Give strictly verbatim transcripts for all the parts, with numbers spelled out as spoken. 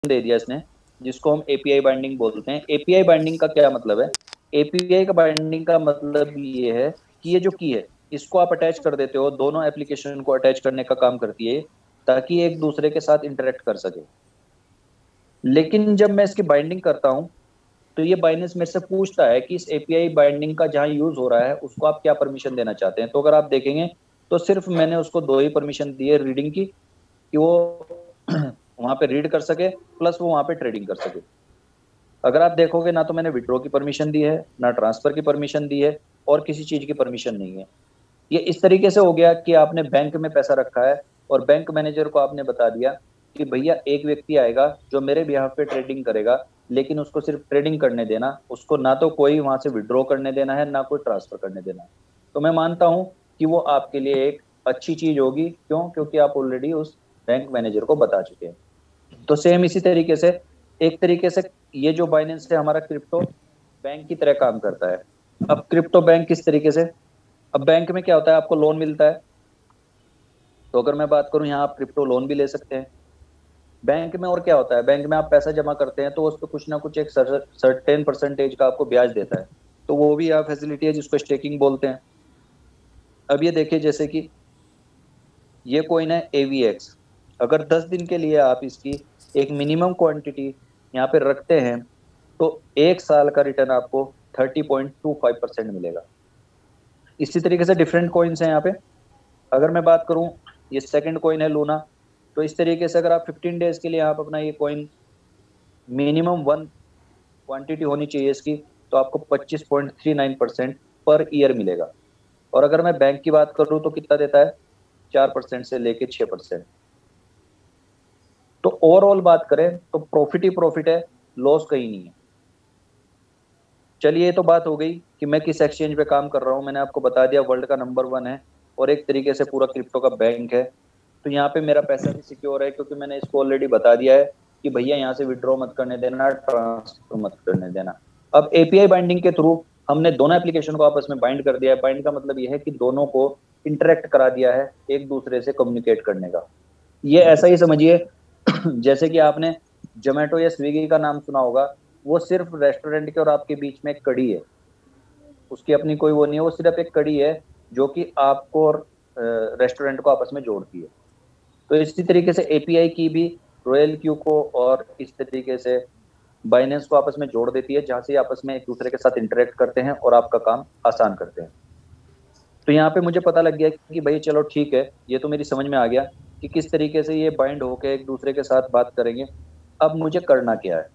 दे दिया इसने, जिसको हम एपीआई बाइंडिंग बोलते हैं। एपीआई बाइंडिंग का क्या मतलब है? एपीआई का बाइंडिंग का मतलब ये है कि ये जो की है इसको आप अटैच कर देते हो, दोनों एप्लीकेशन को अटैच करने का काम करती है, ताकि एक दूसरे के साथ इंटरेक्ट कर सके। लेकिन जब मैं इसकी बाइंडिंग करता हूँ तो ये बाइनेंस मेरे से पूछता है कि इस एपीआई बाइंडिंग का जहाँ यूज हो रहा है उसको आप क्या परमिशन देना चाहते हैं। तो अगर आप देखेंगे तो सिर्फ मैंने उसको दो ही परमिशन दी है रीडिंग की, कि वो वहां पे रीड कर सके, प्लस वो वहां पे ट्रेडिंग कर सके। अगर आप देखोगे ना तो मैंने विड्रॉ की परमिशन दी है, ना ट्रांसफर की परमिशन दी है, और किसी चीज की परमिशन नहीं है। ये इस तरीके से हो गया कि आपने बैंक में पैसा रखा है और बैंक मैनेजर को आपने बता दिया कि भैया एक व्यक्ति आएगा जो मेरे बिहाफ पे ट्रेडिंग करेगा, लेकिन उसको सिर्फ ट्रेडिंग करने देना, उसको ना तो कोई वहां से विड्रॉ करने देना है, ना कोई ट्रांसफर करने देना है। तो मैं मानता हूं कि वो आपके लिए एक अच्छी चीज होगी। क्यों? क्योंकि आप ऑलरेडी उस बैंक मैनेजर को बता चुके हैं। तो सेम इसी तरीके से, एक तरीके से ये जो बाइनेंस है हमारा क्रिप्टो बैंक की तरह काम करता है। अब क्रिप्टो बैंक किस तरीके से? अब बैंक में क्या होता है, आपको लोन मिलता है। तो अगर मैं बात करूं, यहाँ आप क्रिप्टो लोन भी ले सकते हैं बैंक में। और क्या होता है, बैंक में आप पैसा जमा करते हैं तो उस पर कुछ ना कुछ एक सर्टेन परसेंटेज का आपको ब्याज देता है। तो वो भी आप फैसिलिटी है जिसको स्टेकिंग बोलते हैं। अब ये देखिए, जैसे कि ये कॉइन है एवीएक्स। अगर दस दिन के लिए आप इसकी एक मिनिमम क्वांटिटी यहाँ पे रखते हैं तो एक साल का रिटर्न आपको thirty point two five percent मिलेगा। इसी तरीके से डिफरेंट कॉइन्स हैं यहाँ पे। अगर मैं बात करूं, ये सेकंड कॉइन है लूना। तो इस तरीके से अगर आप फिफ्टीन डेज के लिए आप अपना ये कॉइन, मिनिमम वन क्वांटिटी होनी चाहिए इसकी, तो आपको पच्चीस point three nine percent per year मिलेगा। और अगर मैं बैंक की बात करूं तो कितना देता है, चार परसेंट से लेके छह परसेंट। तो ओवरऑल बात करें तो प्रॉफिट ही प्रॉफिट है, लॉस कहीं नहीं है। चलिए, ये तो बात हो गई कि मैं किस एक्सचेंज पे काम कर रहा हूँ। मैंने आपको बता दिया वर्ल्ड का नंबर वन है और एक तरीके से पूरा क्रिप्टो का बैंक है। तो यहाँ पे मेरा पैसा भी सिक्योर है, क्योंकि मैंने इसको ऑलरेडी बता दिया है कि भैया यहाँ से विड्रॉ मत करने देना, ट्रांसफर मत करने देना। अब एपीआई बाइंडिंग के थ्रू हमने दोनों एप्लीकेशन को आपस में बाइंड कर दिया है। बाइंड का मतलब यह है कि दोनों को इंटरेक्ट करा दिया है एक दूसरे से कम्युनिकेट करने का। ये ऐसा ही समझिए जैसे कि आपने जोमेटो या स्विगी का नाम सुना होगा। वो सिर्फ रेस्टोरेंट के और आपके बीच में एक कड़ी है, उसकी अपनी कोई वो नहीं है, वो सिर्फ एक कड़ी है जो कि आपको और रेस्टोरेंट को आपस में जोड़ती है। तो इसी तरीके से एपीआई की भी रॉयल क्यू को और इस तरीके से बाइनेंस को आपस में जोड़ देती है, जहां से आपस में एक दूसरे के साथ इंटरेक्ट करते हैं और आपका काम आसान करते हैं। तो यहाँ पे मुझे पता लग गया कि भाई चलो ठीक है, ये तो मेरी समझ में आ गया कि किस तरीके से ये बाइंड होकर एक दूसरे के साथ बात करेंगे। अब मुझे करना क्या है,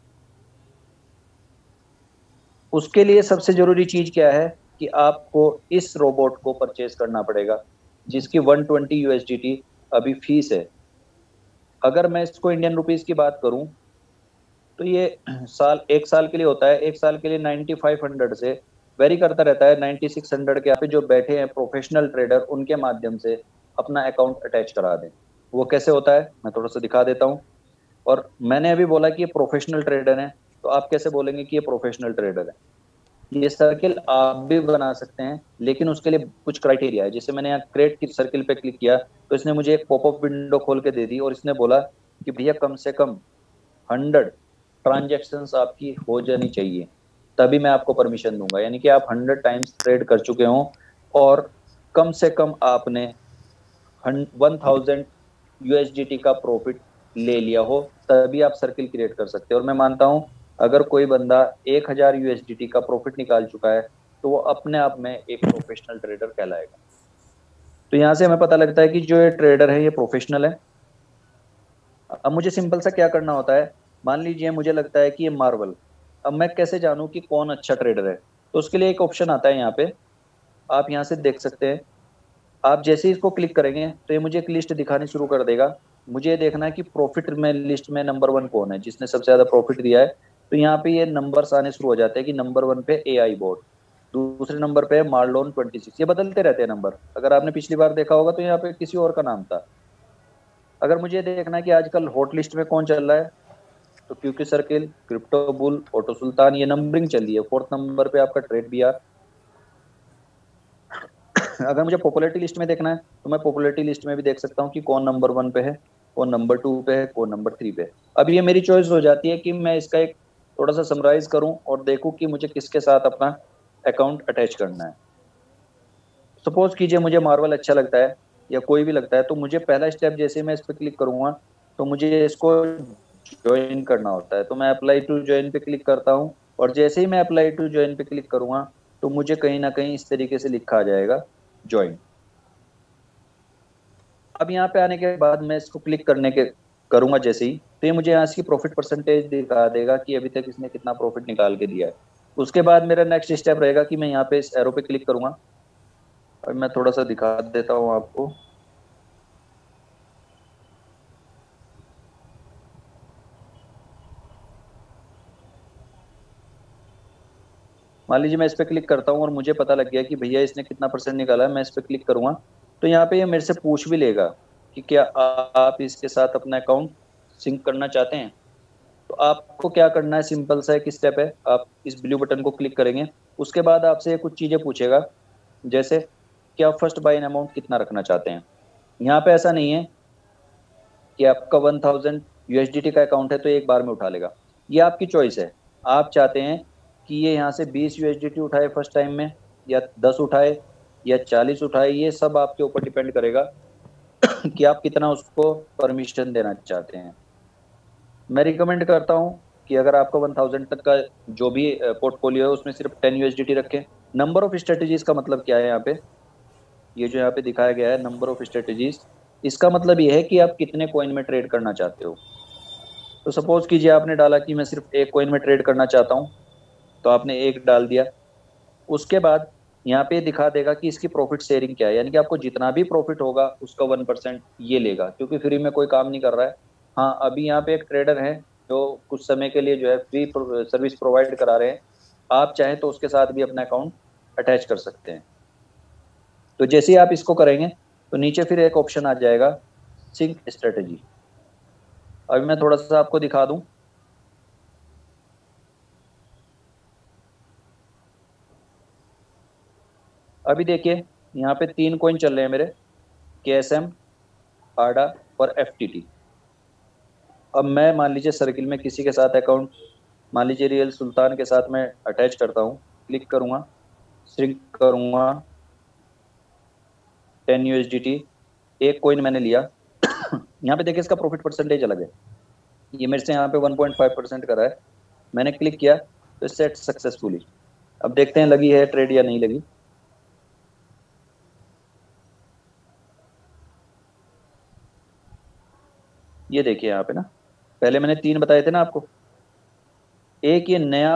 उसके लिए सबसे जरूरी चीज क्या है कि आपको इस रोबोट को परचेज करना पड़ेगा, जिसकी वन ट्वेंटी यूएसडीटी अभी फीस है। अगर मैं इसको इंडियन रुपीस की बात करूं तो ये साल एक साल के लिए होता है। एक साल के लिए नाइन्टी फाइव हंड्रेड से वेरी करता रहता है। नाइन्टी सिक्स हंड्रेड के यहाँ पे जो बैठे हैं प्रोफेशनल ट्रेडर, उनके माध्यम से अपना अकाउंट अटैच करा दें। वो कैसे होता है मैं थोड़ा सा दिखा देता हूँ। और मैंने अभी बोला कि ये प्रोफेशनल ट्रेडर है, तो आप कैसे बोलेंगे कि ये प्रोफेशनल ट्रेडर है? ये सर्किल आप भी बना सकते हैं, लेकिन उसके लिए कुछ क्राइटेरिया है। जैसे मैंने यहाँ क्रिएट की सर्किल पे क्लिक किया तो इसने मुझे एक पॉपअप विंडो खोल के दे दी और इसने बोला कि भैया कम से कम हंड्रेड ट्रांजेक्शन्स आपकी हो जानी चाहिए, तभी मैं आपको परमिशन दूंगा। यानी कि आप हंड्रेड टाइम्स ट्रेड कर चुके हो और कम से कम आपने वन थाउजेंड यूएसडीटी का प्रॉफिट ले लिया हो, तभी आप सर्किल क्रिएट कर सकते हो। और मैं मानता हूं अगर कोई बंदा एक हजार यूएसडीटी का प्रॉफिट निकाल चुका है तो वो अपने आप में एक प्रोफेशनल ट्रेडर कहलाएगा। तो यहाँ से हमें पता लगता है कि जो ये ट्रेडर है ये प्रोफेशनल है। अब मुझे सिंपल सा क्या करना होता है, मान लीजिए मुझे लगता है कि ये मार्वल, अब मैं कैसे जानूं कि कौन अच्छा ट्रेडर है? तो उसके लिए एक ऑप्शन आता है यहाँ पे, आप यहाँ से देख सकते हैं। आप जैसे ही इसको क्लिक करेंगे तो ये मुझे एक लिस्ट दिखानी शुरू कर देगा। मुझे ये देखना है कि प्रॉफिट में लिस्ट में नंबर वन कौन है, जिसने सबसे ज्यादा प्रॉफिट दिया है। तो यहाँ पे ये नंबर्स आने शुरू हो जाते हैं कि नंबर वन पे ए आई बोर्ड, दूसरे नंबर पे मार्लोन ट्वेंटी सिक्स। ये बदलते रहते हैं नंबर। अगर आपने पिछली बार देखा होगा तो यहाँ पे किसी और का नाम था। अगर मुझे देखना है कि आजकल हॉट लिस्ट में कौन चल रहा है, तो क्यूकी circle, crypto bull, auto sultan, ये नंबरिंग चल रही है। फोर्थ नंबर पे आपका ट्रेड भी आ। अगर मुझे पॉपुलैरिटी लिस्ट में देखना है तो मैं पॉपुलैरिटी लिस्ट में भी देख सकता हूँ कि कौन नंबर वन पे है कौन नंबर टू पे है, कौन नंबर थ्री पे है। अब ये मेरी चॉइस हो जाती है कि मैं इसका एक थोड़ा सा समराइज करूं और देखूं कि मुझे किसके साथ अपना अकाउंट अटैच करना है। सपोज कीजिए मुझे मार्वल अच्छा लगता है या कोई भी लगता है, तो मुझे पहला स्टेप जैसे मैं इस पर क्लिक करूंगा तो मुझे इसको ज्वाइन करना होता है। तो मैं अप्लाई टू ज्वाइन पे क्लिक करता हूँ, और जैसे ही मैं अप्लाई टू ज्वाइन पे क्लिक करूंगा तो मुझे कहीं ना कहीं इस तरीके से लिखा आ जाएगा ज्वाइन। अब यहाँ पे आने के बाद मैं इसको क्लिक करने के करूंगा जैसे ही, तो ये मुझे यहाँ की प्रॉफिट परसेंटेज दिखा देगा कि अभी तक इसने कितना प्रॉफिट निकाल के दिया है। उसके बाद मेरा नेक्स्ट स्टेप रहेगा कि मैं यहाँ पे इस एरो पे क्लिक करूंगा। अब मैं थोड़ा सा दिखा देता हूँ आपको। मान लीजिए मैं इस पे क्लिक करता हूँ और मुझे पता लग गया कि भैया इसने कितना परसेंट निकाला है। मैं इस पे क्लिक करूंगा तो यहाँ पे ये मेरे से पूछ भी लेगा कि क्या आप इसके साथ अपना अकाउंट सिंक करना चाहते हैं। तो आपको क्या करना है, सिंपल सा एक स्टेप है। आप इस ब्लू बटन को क्लिक करेंगे, उसके बाद आपसे कुछ चीजें पूछेगा, जैसे कि आप फर्स्ट बाय इन अमाउंट कितना रखना चाहते हैं। यहाँ पे ऐसा नहीं है कि आपका वन थाउजेंड यूएसडीटी का अकाउंट है तो एक बार में उठा लेगा। ये आपकी चॉइस है। आप चाहते हैं कि ये यहाँ से बीस यूएसडीटी उठाए फर्स्ट टाइम में, या दस उठाए, या चालीस उठाए, ये सब आपके ऊपर डिपेंड करेगा कि आप कितना उसको परमिशन देना चाहते हैं। मैं रिकमेंड करता हूँ कि अगर आपका वन थाउजेंड तक का जो भी पोर्टफोलियो है उसमें सिर्फ टेन यूएसडीटी रखें। नंबर ऑफ स्ट्रेटेजीज का मतलब क्या है यहाँ पे, ये जो यहाँ पे दिखाया गया है नंबर ऑफ स्ट्रेटेजीज, इसका मतलब ये है कि आप कितने कॉइन में ट्रेड करना चाहते हो। तो सपोज कीजिए आपने डाला कि मैं सिर्फ एक कॉइन में ट्रेड करना चाहता हूँ, तो आपने एक डाल दिया। उसके बाद यहाँ पे दिखा देगा कि इसकी प्रॉफिट शेयरिंग क्या है, यानी कि आपको जितना भी प्रॉफिट होगा उसका वन परसेंट ये लेगा, क्योंकि फ्री में कोई काम नहीं कर रहा है। हाँ, अभी यहाँ पे एक ट्रेडर है जो कुछ समय के लिए जो है फ्री सर्विस प्रोवाइड करा रहे हैं। आप चाहें तो उसके साथ भी अपना अकाउंट अटैच कर सकते हैं। तो जैसे ही आप इसको करेंगे तो नीचे फिर एक ऑप्शन आ जाएगा सिंक स्ट्रेटेजी। अभी मैं थोड़ा सा आपको दिखा दूं। अभी देखिए यहाँ पे तीन कॉइन चल रहे हैं मेरे, के एस एम, आडा और एफ टी टी। अब मैं मान लीजिए सर्किल में किसी के साथ अकाउंट, मान लीजिए रियल सुल्तान के साथ मैं अटैच करता हूँ। क्लिक करूंगा, श्रिंक करूंगा, टेन यूएसडीटी, एक कॉइन मैंने लिया। यहाँ पे देखिए इसका प्रॉफिट परसेंटेज अलग है। ये मेरे से यहाँ पे वन पॉइंट फाइव परसेंट का है। मैंने क्लिक किया तो सेट सक्सेसफुली। अब देखते हैं लगी है ट्रेड या नहीं लगी। ये देखिए यहाँ पे ना, पहले मैंने तीन बताए थे ना आपको, एक ये नया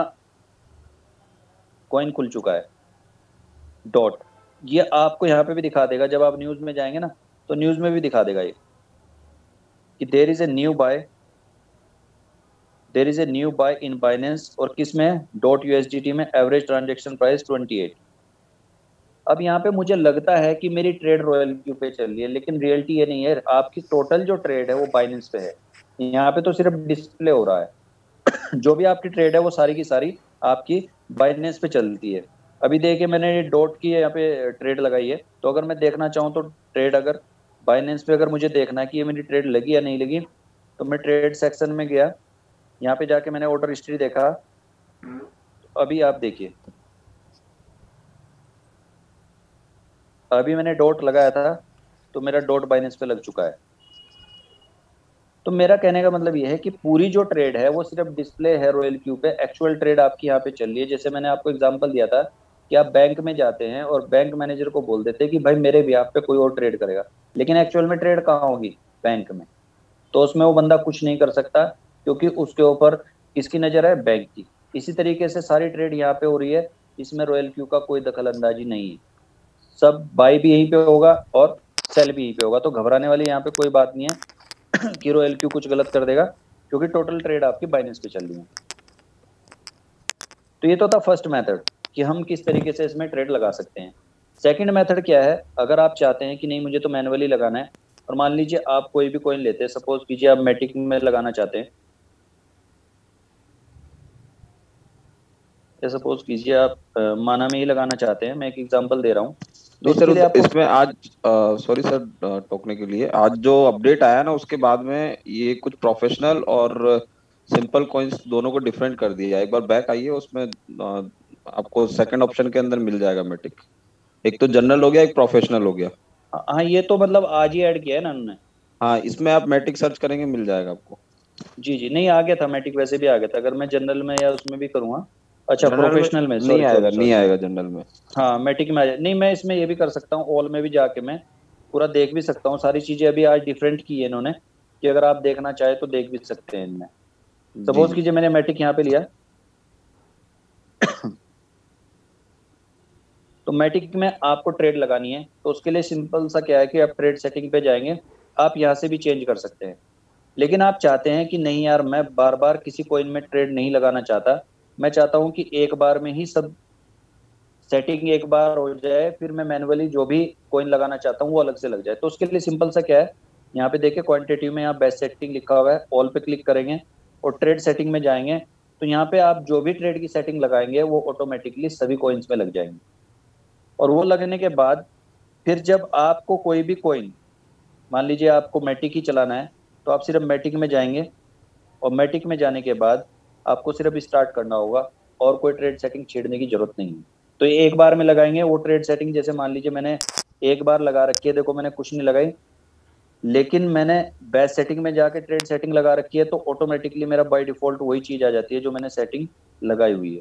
कॉइन खुल चुका है डॉट। ये आपको यहाँ पे भी दिखा देगा, जब आप न्यूज में जाएंगे ना तो न्यूज में भी दिखा देगा ये कि there is a new buy, there is a new buy in Binance, और किस में, डॉट यूएसडीटी में, average transaction price twenty eight. अब यहाँ पे मुझे लगता है कि मेरी ट्रेड रॉयल क्यू पे चल रही है, लेकिन रियलिटी ये नहीं है। आपकी टोटल जो ट्रेड है वो बाइनेंस पे है। यहाँ पे तो सिर्फ डिस्प्ले हो रहा है। जो भी आपकी ट्रेड है वो सारी की सारी आपकी बाइनेंस पे चलती है। अभी देखिए मैंने डॉट की यहाँ पे ट्रेड लगाई है, तो अगर मैं देखना चाहूँ तो ट्रेड, अगर बाइनेंस पे अगर मुझे देखना है कि ये मेरी ट्रेड लगी या नहीं लगी, तो मैं ट्रेड सेक्शन में गया, यहाँ पे जाके मैंने ऑर्डर हिस्ट्री देखा। अभी आप देखिए, अभी मैंने डॉट लगाया था तो मेरा डॉट बाइनेंस पे लग चुका है। तो मेरा कहने का मतलब ये है कि पूरी जो ट्रेड है वो सिर्फ डिस्प्ले है रॉयल क्यू पे, एक्चुअल ट्रेड आपकी यहाँ पे चल रही है। जैसे मैंने आपको एग्जांपल दिया था कि आप बैंक में जाते हैं और बैंक मैनेजर को बोल देते हैं कि भाई मेरे भी आप पे कोई और ट्रेड करेगा, लेकिन एक्चुअल में ट्रेड कहाँ होगी, बैंक में। तो उसमें वो बंदा कुछ नहीं कर सकता, क्योंकि उसके ऊपर किसकी नजर है, बैंक की। इसी तरीके से सारी ट्रेड यहाँ पे हो रही है, इसमें रॉयल क्यू का कोई दखल अंदाजी नहीं है। सब बाई भी यहीं पे होगा और सेल भी यहीं पे होगा। तो घबराने वाली यहाँ पे कोई बात नहीं है कि रॉयल क्यू कुछ गलत कर देगा, क्योंकि टोटल ट्रेड आपकी बाइनेंस पे चल रही है। तो ये तो था फर्स्ट मेथड कि हम किस तरीके से इसमें ट्रेड लगा सकते हैं। सेकंड मेथड क्या है, अगर आप चाहते हैं कि नहीं मुझे तो मैनुअली लगाना है, और मान लीजिए आप कोई भी कॉइन लेते हैं, सपोज कीजिए आप मैटिक में लगाना चाहते हैं, या सपोज कीजिए आप माना में ही लगाना चाहते हैं। मैं एक एग्जांपल दे रहा हूँ, तो नहीं सर, इसके लिए आपको इसमें आज सॉरी सर टोकने के लिए, आज जो अपडेट आया ना उसके बाद में ये कुछ प्रोफेशनल और सिंपल कॉइन्स दोनों को डिफरेंट कर दिया। एक बार बैक आइए, उसमें अ, आपको सेकंड ऑप्शन के अंदर मिल जाएगा मेटिक। एक तो जनरल हो गया, एक प्रोफेशनल हो गया। हाँ, ये तो मतलब आज ही ऐड किया है ना उन्होंने। हाँ, इसमें आप मेटिक सर्च करेंगे मिल जाएगा आपको। जी जी, नहीं आ गया था मैटिक, वैसे भी आ गया था, अगर मैं जनरल में या उसमें भी करूँगा। अच्छा, जनरल में प्रोफेशनल में, नहीं सॉरी आएगा, सॉरी नहीं सॉरी। आएगा जनरल में। हाँ, मैटिक में आ जाए, नहीं मैं इसमें ये भी कर सकता हूँ, ऑल में भी जाके मैं पूरा देख भी सकता हूँ। सारी चीजें अभी आज डिफरेंट की है इन्होंने, कि अगर आप देखना चाहे तो देख भी सकते हैं इनमें। जी सपोज जी। कीजिए मैंने मैटिक यहाँ पे लिया, तो मैटिक में आपको ट्रेड लगानी है, तो उसके लिए सिंपल सा क्या है कि आप ट्रेड सेटिंग पे जाएंगे, आप यहाँ से भी चेंज कर सकते हैं। लेकिन आप चाहते हैं कि नहीं यार, मैं बार बार किसी कोइन में ट्रेड नहीं लगाना चाहता, मैं चाहता हूँ कि एक बार में ही सब सेटिंग एक बार हो जाए, फिर मैं मैनुअली जो भी कॉइन लगाना चाहता हूँ वो अलग से लग जाए। तो उसके लिए सिंपल सा क्या है, यहाँ पे देखिए क्वांटिटी में यहाँ बेस्ट सेटिंग लिखा हुआ है, ऑल पे क्लिक करेंगे और ट्रेड सेटिंग में जाएंगे, तो यहाँ पे आप जो भी ट्रेड की सेटिंग लगाएंगे वो ऑटोमेटिकली सभी कॉइन्स में लग जाएंगे। और वो लगने के बाद फिर जब आपको कोई भी कॉइन, मान लीजिए आपको मैटिक ही चलाना है, तो आप सिर्फ मैटिक में जाएंगे, और मैटिक में जाने के बाद आपको सिर्फ स्टार्ट करना होगा, और कोई ट्रेड सेटिंग छेड़ने की जरूरत नहीं है। तो ये एक बार में लगाएंगे वो ट्रेड सेटिंग, जैसे मान लीजिए मैंने एक बार लगा रखी है, देखो मैंने कुछ नहीं लगाई, लेकिन मैंने बेस्ट सेटिंग में जाके ट्रेड सेटिंग लगा रखी है, तो ऑटोमेटिकली मेरा बाय डिफॉल्ट वही चीज आ जाती है जो मैंने सेटिंग लगाई हुई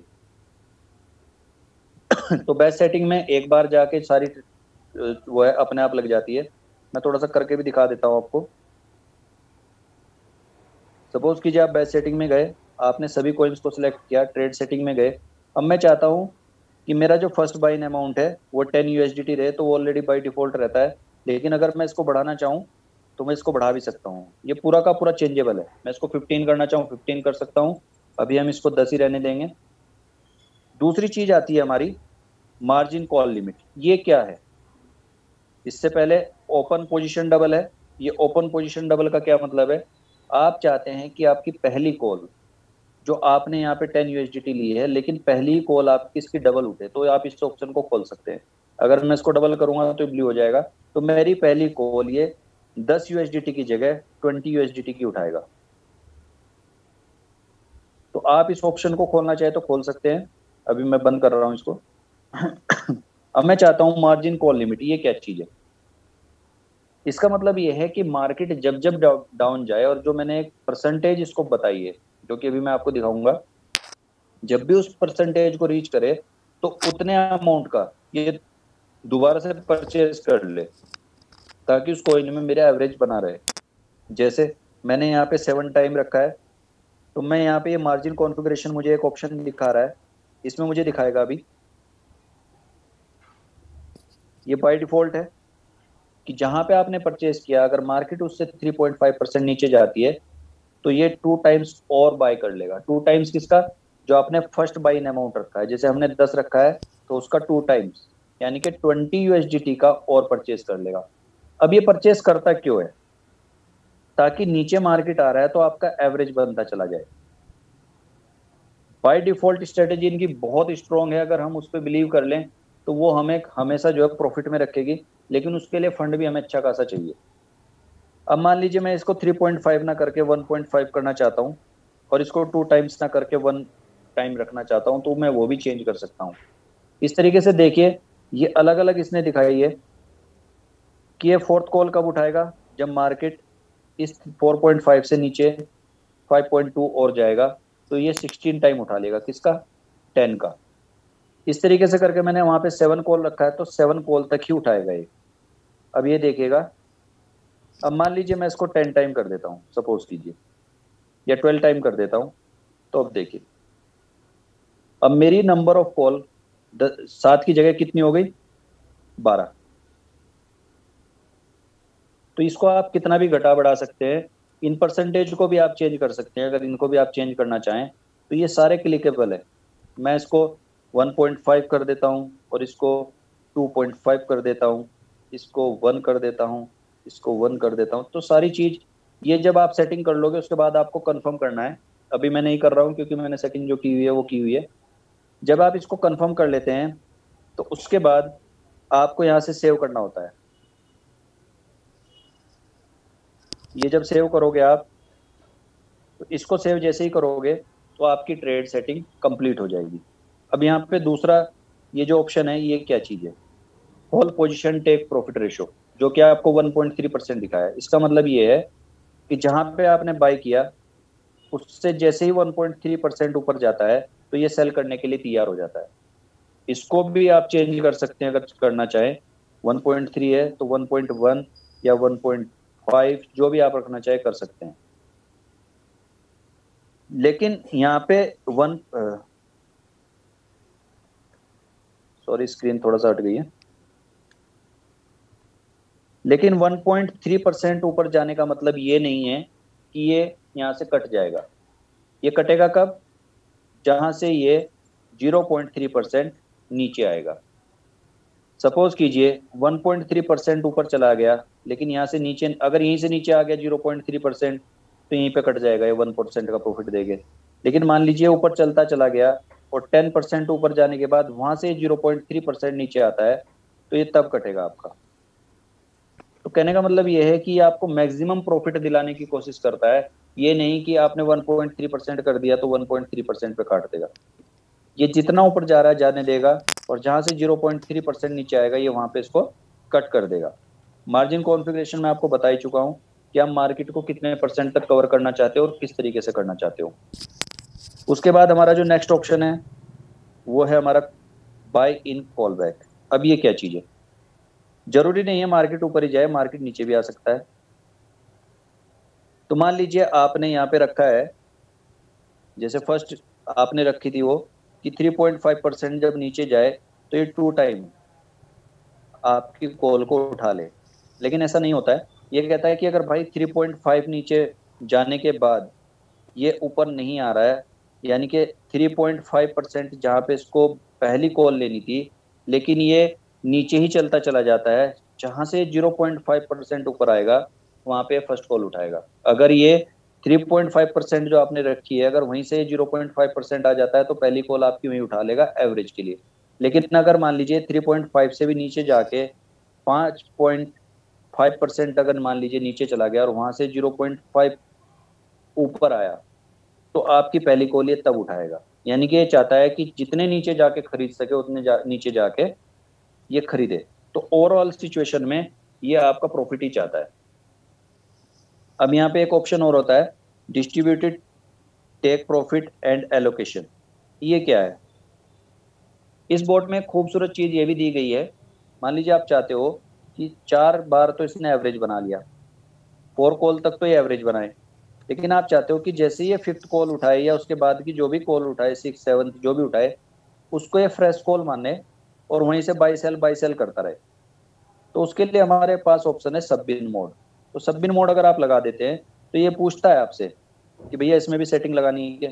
है। तो बेस्ट सेटिंग में एक बार जाके सारी अ, वो है अपने आप लग जाती है। मैं थोड़ा सा करके भी दिखा देता हूँ आपको। सपोज कीजिए आप बेस्ट सेटिंग में गए, आपने सभी कॉइन्स को सिलेक्ट किया, ट्रेड सेटिंग में गए। अब मैं चाहता हूँ कि मेरा जो फर्स्ट बाइन अमाउंट है वो टेन यूएसडीटी रहे, तो वो ऑलरेडी बाई डिफॉल्ट रहता है। लेकिन अगर मैं इसको बढ़ाना चाहूँ तो मैं इसको बढ़ा भी सकता हूँ, ये पूरा का पूरा चेंजेबल है। मैं इसको फिफ्टीन करना चाहूँ फिफ्टीन कर सकता हूँ, अभी हम इसको दस ही रहने देंगे। दूसरी चीज आती है हमारी मार्जिन कॉल लिमिट। ये क्या है, इससे पहले ओपन पोजीशन डबल है। ये ओपन पोजीशन डबल का क्या मतलब है, आप चाहते हैं कि आपकी पहली कॉल जो आपने यहाँ पे टेन यूएसडीटी ली है, लेकिन पहली कॉल आपकी इसकी डबल उठे, तो आप इस ऑप्शन को खोल सकते हैं। अगर मैं इसको डबल करूंगा तो ब्लू हो जाएगा, तो मेरी पहली कॉल ये दस यूएसडीटी की जगह ट्वेंटी यूएसडीटी की उठाएगा। तो आप इस ऑप्शन को खोलना चाहे तो खोल सकते हैं। अभी मैं बंद कर रहा हूँ इसको। अब मैं चाहता हूँ मार्जिन कॉल लिमिट, ये क्या चीज है। इसका मतलब ये है कि मार्केट जब जब डाउन जाए, और जो मैंने एक परसेंटेज इसको बताई है जो कि अभी मैं आपको दिखाऊंगा, जब भी उस परसेंटेज को रीच करे तो उतने अमाउंट का ये दोबारा से परचेज कर ले, ताकि उस कॉइन में मेरा एवरेज बना रहे। जैसे मैंने यहाँ पे सेवन टाइम रखा है, तो मैं यहाँ पे ये मार्जिन कॉन्फ़िगरेशन मुझे एक ऑप्शन दिखा रहा है, इसमें मुझे दिखाएगा अभी ये बाय डिफॉल्ट है कि जहां पे आपने परचेज किया, अगर मार्केट उससे थ्री पॉइंट फाइव परसेंट नीचे जाती है तो ये टू टाइम्स और बाय कर लेगा। टू टाइम्स किसका, जो आपने फर्स्ट बाय इन अमाउंट रखा है। जैसे हमने दस रखा है तो उसका टू टाइम्स यानी कि ट्वेंटी यूएसडीटी का और परचेज कर लेगा। अब ये परचेज करता क्यों है, ताकि नीचे मार्केट आ रहा है तो आपका एवरेज बनता चला जाए। बाय डिफॉल्ट स्ट्रेटेजी इनकी बहुत स्ट्रॉन्ग है, अगर हम उस पर बिलीव कर लें तो वो हमें हमेशा जो है प्रॉफिट में रखेगी, लेकिन उसके लिए फंड भी हमें अच्छा खासा चाहिए। अब मान लीजिए मैं इसको थ्री पॉइंट फाइव ना करके वन पॉइंट फाइव करना चाहता हूँ, और इसको टू टाइम्स ना करके वन टाइम रखना चाहता हूँ, तो मैं वो भी चेंज कर सकता हूँ। इस तरीके से देखिए, ये अलग अलग इसने दिखाई है कि ये फोर्थ कॉल कब उठाएगा, जब मार्केट इस फोर पॉइंट फाइव से नीचे फाइव पॉइंट टू और जाएगा, तो ये सिक्सटीन टाइम उठा लेगा, किसका, टेन का। इस तरीके से करके मैंने वहां पे सेवन कॉल रखा है, तो सेवन कॉल तक ही उठाएगा ये। अब ये देखिएगा, अब मान लीजिए मैं इसको टेन टाइम कर देता हूँ, सपोज कीजिए, या ट्वेल्व टाइम कर देता हूँ, तो अब देखिए, अब मेरी नंबर ऑफ कॉल सात की जगह कितनी हो गई, बारह। तो इसको आप कितना भी घटा बढ़ा सकते हैं, इन परसेंटेज को भी आप चेंज कर सकते हैं, अगर इनको भी आप चेंज करना चाहें तो ये सारे क्लिकेबल है। मैं इसको वन पॉइंट फाइव कर देता हूँ, और इसको टू पॉइंट फाइव कर देता हूँ, इसको वन कर देता हूँ, इसको वन कर देता हूँ। तो सारी चीज ये जब आप सेटिंग कर लोगे उसके बाद आपको कंफर्म करना है। अभी मैं नहीं कर रहा हूँ क्योंकि मैंने सेटिंग जो की हुई है वो की हुई है। जब आप इसको कंफर्म कर लेते हैं तो उसके बाद आपको यहाँ से सेव करना होता है। ये जब सेव करोगे आप, तो इसको सेव जैसे ही करोगे तो आपकी ट्रेड सेटिंग कंप्लीट हो जाएगी। अब यहाँ पे दूसरा ये जो ऑप्शन है, ये क्या चीज़ है, whole position take profit ratio, जो कि आपको वन पॉइंट थ्री परसेंट दिखाया है। इसका मतलब ये है कि जहां पे आपने बाय किया उससे जैसे ही वन पॉइंट थ्री परसेंट ऊपर जाता है तो ये सेल करने के लिए तैयार हो जाता है। इसको भी आप चेंज कर सकते हैं अगर करना चाहें। वन पॉइंट थ्री है तो वन पॉइंट वन या वन पॉइंट फाइव जो भी आप रखना चाहे कर सकते हैं। लेकिन यहाँ पे वन सॉरी स्क्रीन थोड़ा सा हट गई है। लेकिन वन पॉइंट थ्री परसेंट ऊपर जाने का मतलब ये नहीं है कि ये यहाँ से कट जाएगा। ये कटेगा कब, जहां से ये ज़ीरो पॉइंट थ्री परसेंट नीचे आएगा। सपोज कीजिए वन पॉइंट थ्री परसेंट ऊपर चला गया, लेकिन यहाँ से नीचे, अगर यहीं से नीचे आ गया ज़ीरो पॉइंट थ्री परसेंट तो यहीं पे कट जाएगा, ये वन परसेंट का प्रॉफिट देंगे। लेकिन मान लीजिए ऊपर चलता चला गया और टेन परसेंट ऊपर जाने के बाद वहां से ज़ीरो पॉइंट थ्री परसेंट नीचे आता है तो ये तब कटेगा आपका। तो कहने का मतलब ये है कि आपको मैक्सिमम प्रॉफिट दिलाने की कोशिश करता है, ये नहीं कि आपने वन पॉइंट थ्री परसेंट कर दिया तो वन पॉइंट थ्री परसेंट पे काट देगा। ये जितना ऊपर जा रहा है जाने देगा, और जहां से ज़ीरो पॉइंट थ्री परसेंट नीचे आएगा ये वहां पे इसको कट कर देगा। मार्जिन कॉन्फ़िगरेशन में आपको बता ही चुका हूं कि आप मार्केट को कितने परसेंट तक कवर करना चाहते हो और किस तरीके से करना चाहते हो। उसके बाद हमारा जो नेक्स्ट ऑप्शन है वो है हमारा बाय इन कॉल बैक। अब ये क्या चीज है, जरूरी नहीं है मार्केट ऊपर ही जाए, मार्केट नीचे भी आ सकता है। तो मान लीजिए आपने यहाँ पे रखा है, जैसे फर्स्ट आपने रखी थी वो कि थ्री पॉइंट फाइव परसेंट जब नीचे जाए तो ये टू टाइम आपकी कॉल को उठा ले। लेकिन ऐसा नहीं होता है, ये कहता है कि अगर भाई थ्री पॉइंट फाइव नीचे जाने के बाद ये ऊपर नहीं आ रहा है, यानी कि थ्री पॉइंट फाइव परसेंट जहाँ पे इसको पहली कॉल लेनी थी लेकिन ये नीचे ही चलता चला जाता है, जहां से ज़ीरो पॉइंट फाइव परसेंट ऊपर आएगा वहां पे फर्स्ट कॉल उठाएगा। अगर ये थ्री पॉइंट फाइव परसेंट जो आपने रखी है अगर वहीं से ज़ीरो पॉइंट फाइव परसेंट आ जाता है तो पहली कॉल आपकी वहीं उठा लेगा एवरेज के लिए। लेकिन अगर मान लीजिए थ्री पॉइंट फाइव से भी नीचे जाके फाइव पॉइंट फाइव परसेंट अगर मान लीजिए नीचे चला गया और वहां से ज़ीरो पॉइंट फाइव ऊपर आया तो आपकी पहली कॉल ये तब उठाएगा। यानी कि ये चाहता है कि जितने नीचे जाके खरीद सके उतने जा, नीचे जाके ये खरीदे। तो ओवरऑल सिचुएशन में ये आपका प्रॉफिट ही चाहता है। अब यहाँ पे एक ऑप्शन और होता है distributed take profit and allocation. ये क्या है, इस बोर्ड में खूबसूरत चीज ये भी दी गई है। मान लीजिए आप चाहते हो कि चार बार तो इसने एवरेज बना लिया, फोर कॉल तक तो ये एवरेज बनाए, लेकिन आप चाहते हो कि जैसे ये फिफ्थ कॉल उठाए या उसके बाद की जो भी कॉल उठाए, सिक्स सेवन जो भी उठाए, उसको ये फ्रेश कॉल माने और वहीं से बाई सेल बाई सेल करता रहे। तो उसके लिए हमारे पास ऑप्शन है सब बिन मोड। तो सब बिन मोड अगर आप लगा देते हैं तो ये पूछता है आपसे कि भैया इसमें भी सेटिंग लगानी है।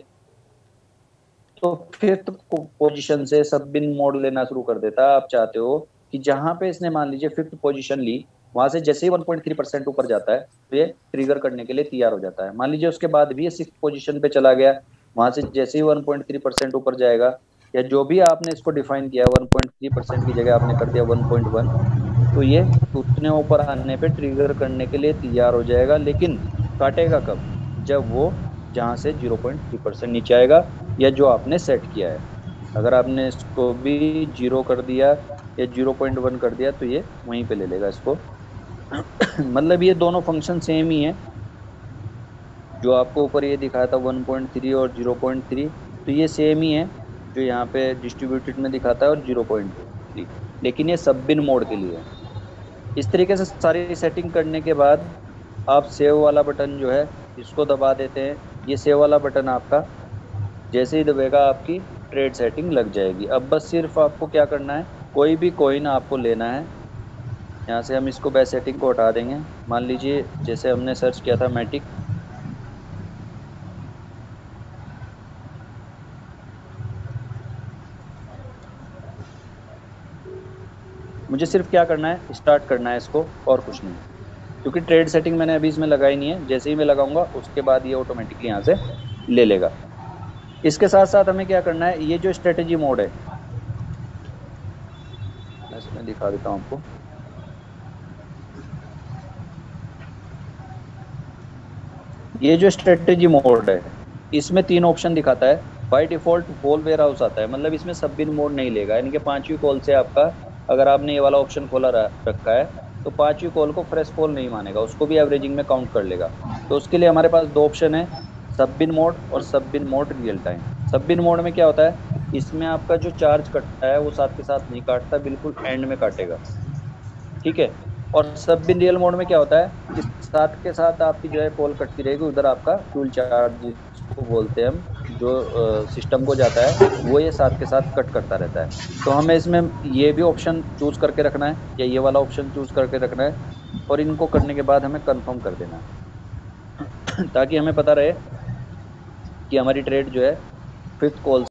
तो फिफ्थ पोजीशन से सब बिन मोड लेना शुरू कर देता है। आप चाहते हो कि जहां पे इसने मान लीजिए फिफ्थ पोजीशन ली वहां से जैसे ही वन पॉइंट थ्री परसेंट ऊपर जाता है तो ये ट्रिगर करने के लिए तैयार हो जाता है। मान लीजिए उसके बाद भी ये सिक्स पोजीशन पे चला गया, वहां से जैसे ही वन पॉइंट थ्री परसेंट ऊपर जाएगा या जो भी आपने इसको डिफाइन किया वन पॉइंट थ्री परसेंट की जगह आपने कर दिया वन पॉइंट वन, तो ये उतने ऊपर आने पे ट्रिगर करने के लिए तैयार हो जाएगा। लेकिन काटेगा कब, जब वो जहां से ज़ीरो पॉइंट थ्री परसेंट नीचे आएगा या जो आपने सेट किया है। अगर आपने इसको भी जीरो कर दिया या ज़ीरो पॉइंट वन कर दिया तो ये वहीं पे ले लेगा इसको। मतलब ये दोनों फंक्शन सेम ही है। जो आपको ऊपर ये दिखाया था वन पॉइंट थ्री और ज़ीरो पॉइंट थ्री, तो ये सेम ही है जो यहाँ पे डिस्ट्रीब्यूटेड में दिखाता है और ज़ीरो पॉइंट थ्री, लेकिन ये सब बिन मोड के लिए है। इस तरीके से सारी सेटिंग करने के बाद आप सेव वाला बटन जो है इसको दबा देते हैं। ये सेव वाला बटन आपका जैसे ही दबेगा आपकी ट्रेड सेटिंग लग जाएगी। अब बस सिर्फ आपको क्या करना है, कोई भी कॉइन आपको लेना है। यहाँ से हम इसको बैच सेटिंग को हटा देंगे। मान लीजिए जैसे हमने सर्च किया था मैटिक, मुझे सिर्फ क्या करना है, स्टार्ट करना है इसको और कुछ नहीं, क्योंकि ट्रेड सेटिंग मैंने अभी इसमें लगाई नहीं है। जैसे ही मैं लगाऊंगा उसके बाद ये ऑटोमेटिकली यहाँ से ले लेगा। इसके साथ साथ हमें क्या करना है, ये जो स्ट्रेटेजी मोड है, इसमें दिखा देता हूँ आपको। ये जो स्ट्रेटेजी मोड है, इसमें तीन ऑप्शन दिखाता है। By default whole warehouse आता है, मतलब इसमें सब बिन मोड नहीं लेगा, यानी कि पांचवी कॉल से आपका, अगर आपने ये वाला ऑप्शन खोला रखा है तो पांचवी कॉल को फ्रेश कॉल नहीं मानेगा, उसको भी एवरेजिंग में काउंट कर लेगा। तो उसके लिए हमारे पास दो ऑप्शन है, सब बिन मोड और सब बिन मोड रियल टाइम। सब बिन मोड में क्या होता है, इसमें आपका जो चार्ज कटता है वो साथ के साथ नहीं काटता, बिल्कुल एंड में काटेगा। ठीक है। और सब बिन रियल मोड में क्या होता है कि साथ के साथ आपकी जो है कॉल कटती रहेगी, उधर आपका फ्यूल चार्ज जिसको बोलते हैं हम, जो सिस्टम को जाता है, वो ये साथ के साथ कट करता रहता है। तो हमें इसमें ये भी ऑप्शन चूज करके रखना है, या ये वाला ऑप्शन चूज करके रखना है, और इनको करने के बाद हमें कंफर्म कर देना है ताकि हमें पता रहे कि हमारी ट्रेड जो है फिफ्थ कॉल